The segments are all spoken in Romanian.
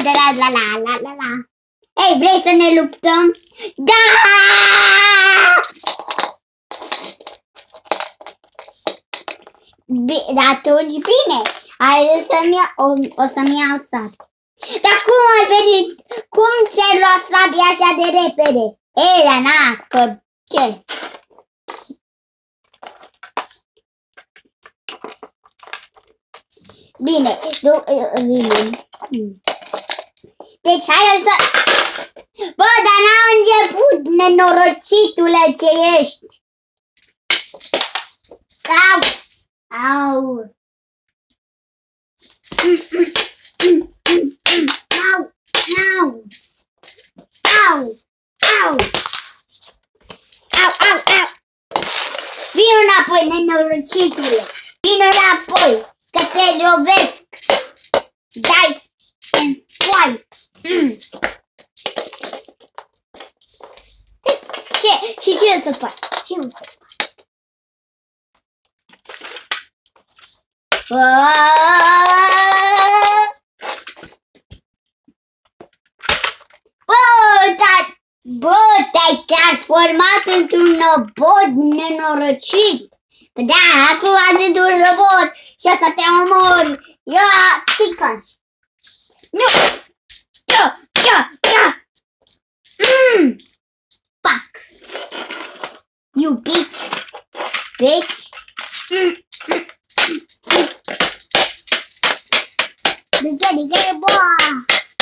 la. Ei, vrei să ne luptăm? Da! Atunci bine, hai o să-mi iau sabia. Dar cum ai venit? Cum ți-ai luat sabia așa de repede? Ei, dar na, că ce? Bine, deci hai să... Bă, dar n-a început, nenorocitule ce ești. Au. Vino înapoi, nenorocitule. Vino înapoi, că te lovesc. Dai în scoai. Ce? Și ce o să faci? Ce o să faci? Bă, te-ai transformat într-un robot nenorocit. Păi da, acum sunt un robot și o să te omor. Ia, ce faci? Nu! Ia! Fuck! You bitch! Diga, boa!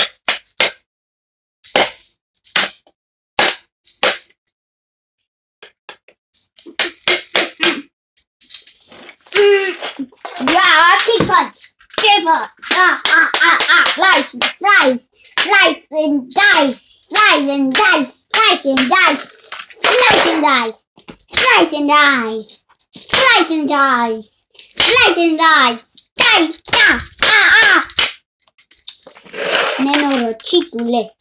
Yeah, kick us! Give her! Slice and dice! Slice and dice! Slice and dice! Slice and dice! Slice and dice! Slice and dice! Slice and dice! Nenorocitule!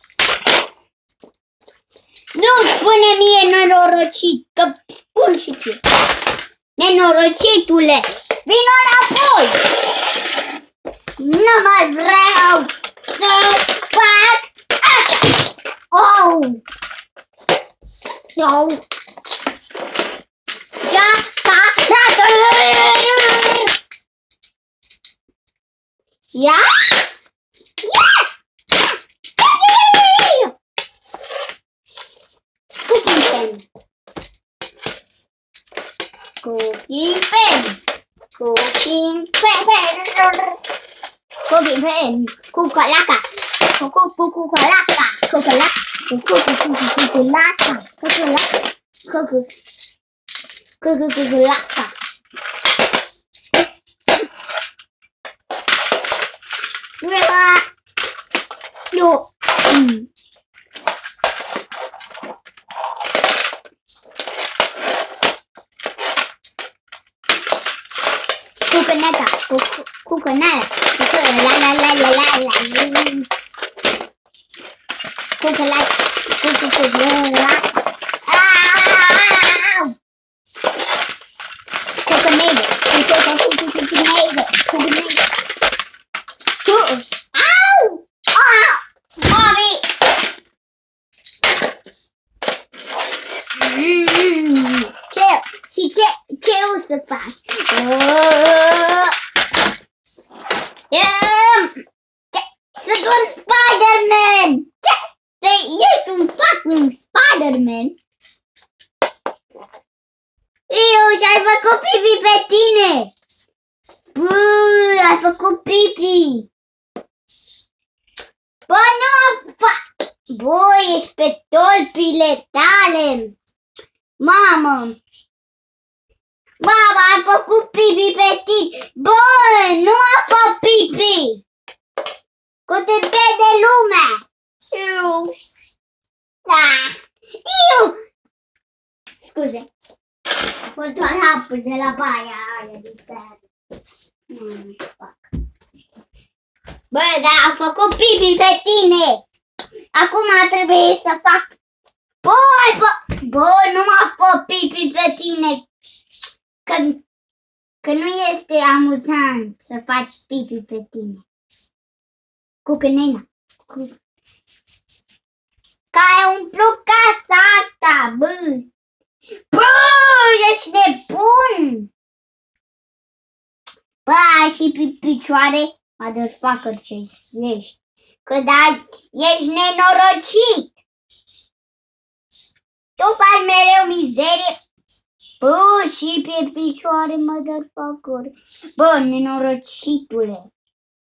Nu spune mie nenorocit, că spun și tu! Nenorocitule! Vino înapoi! Nu mai vreau să fac asta! Oh! Ia! Cooking pen. Cucalaca. No. Cucanata. Ce o să faci? Sunt un Spider-Man! Ești un fucking Spider-Man? Și-ai făcut pipi pe tine! Bă, ai făcut pipi! Bă, nu Bă, ești pe tolpile tale! Mamă, ai făcut pipi pe tine! Bă, nu a făcut pipi! Că te vede lumea! Scuze, a fost doar apă de la baia aia de seară. Bă, dar a făcut pipi pe tine! Acum trebuie să fac... Bă, nu m-a făcut pipi pe tine! Că nu este amuzant să faci pipi pe tine. Cucănena. Că ai umplut casa asta, bă! Bă, ești nebun! Bă, ai și pe picioare, motherfucker, ce ești. Că da, ești nenorocit! Tu faci mereu mizerie. Bă, și pe picioare, motherfucker. Bă, nenorocitule.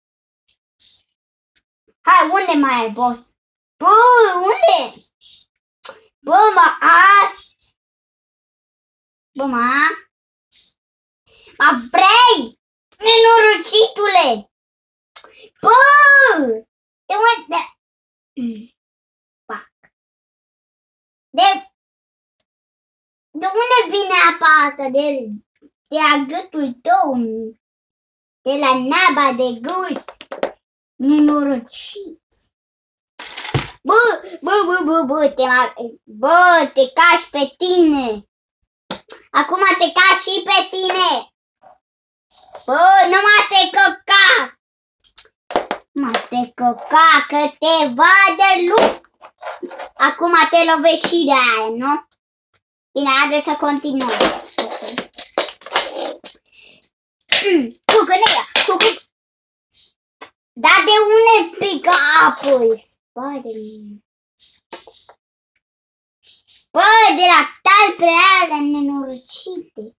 Hai, unde mai ai, boss? Bă, unde? Bă, mă vrei? Nenorocitule! Bă! De unde? Fac. De unde vine apa asta? De la gâtul tău? De la naba de gât? Nenorocit! Bă, te cași pe tine! Acum te cași și pe tine! Bă, nu mă te căca! Mă te căca că te vadă lup! Acum te lovești și de aia, nu? Bine, haideți să continuăm. Cucăneia! Dar de unde pică apă? Spate-mi. Bă, de la talpele alea nenorocite.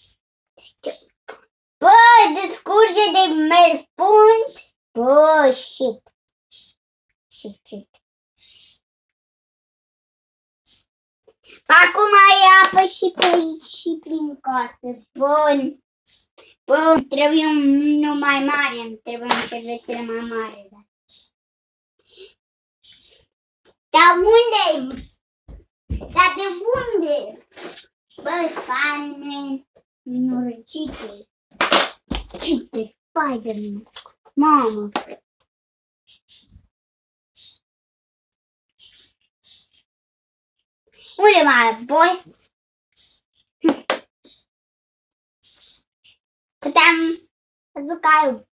Bă, descurge de merfund. Bă, shit. Acum ai apă și pe aici și prin casă. Bun. Bă, trebuie unul mai mare. Îmi trebuie un șervețel mai mare. Dar unde? Dar de unde? Bă, Spider-Man, nenorocite. Cite, Spider-Man. Mamă. Unde mai, boss? Că te-am văzut că ai...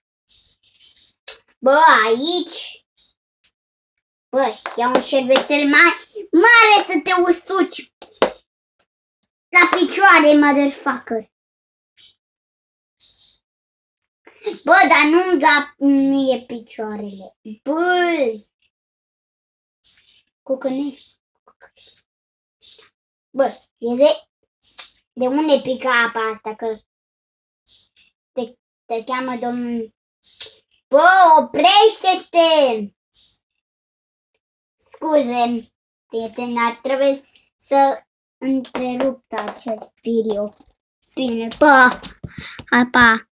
Bă, aici... Bă, ia un șervețel mai mare să te usuci la picioare, motherfucker. Bă, dar nu e picioarele. Bă! Cucănei. Bă, e de unde pică apa asta? Că te cheamă domnul... Bă, oprește-te! Scuze, prieten, dar trebuie să întrerup acest video. Bine, pa! Pa!